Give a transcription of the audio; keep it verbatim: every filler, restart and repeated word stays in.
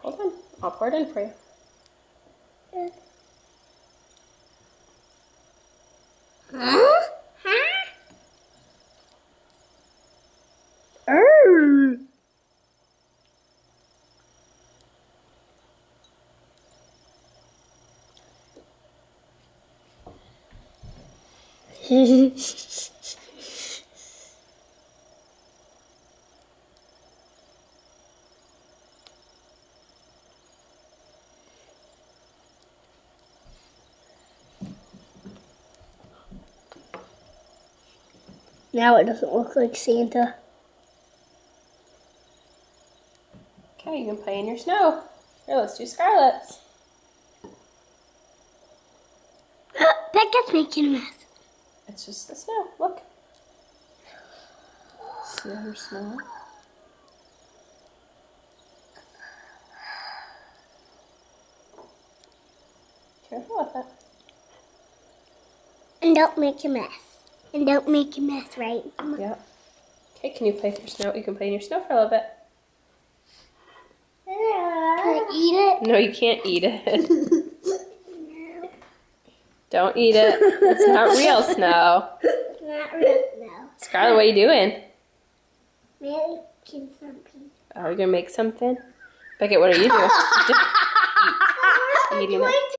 Hold on. I'll pour it in for you. Huh? Huh? Oh. Now it doesn't look like Santa. Okay, you can play in your snow. Here, let's do Scarlet's. Becca's making a mess. It's just the snow. Look. See her snow? Careful with it. And don't make a mess. And don't make a mess, right? Yep. Okay, can you play with your snow? You can play in your snow for a little bit. Can I eat it? No, you can't eat it. Don't eat it. It's not real snow. It's not real snow. Scarlet, what are you doing? Making something. Oh, you're gonna make something? Beckett, what are you doing? Eating it.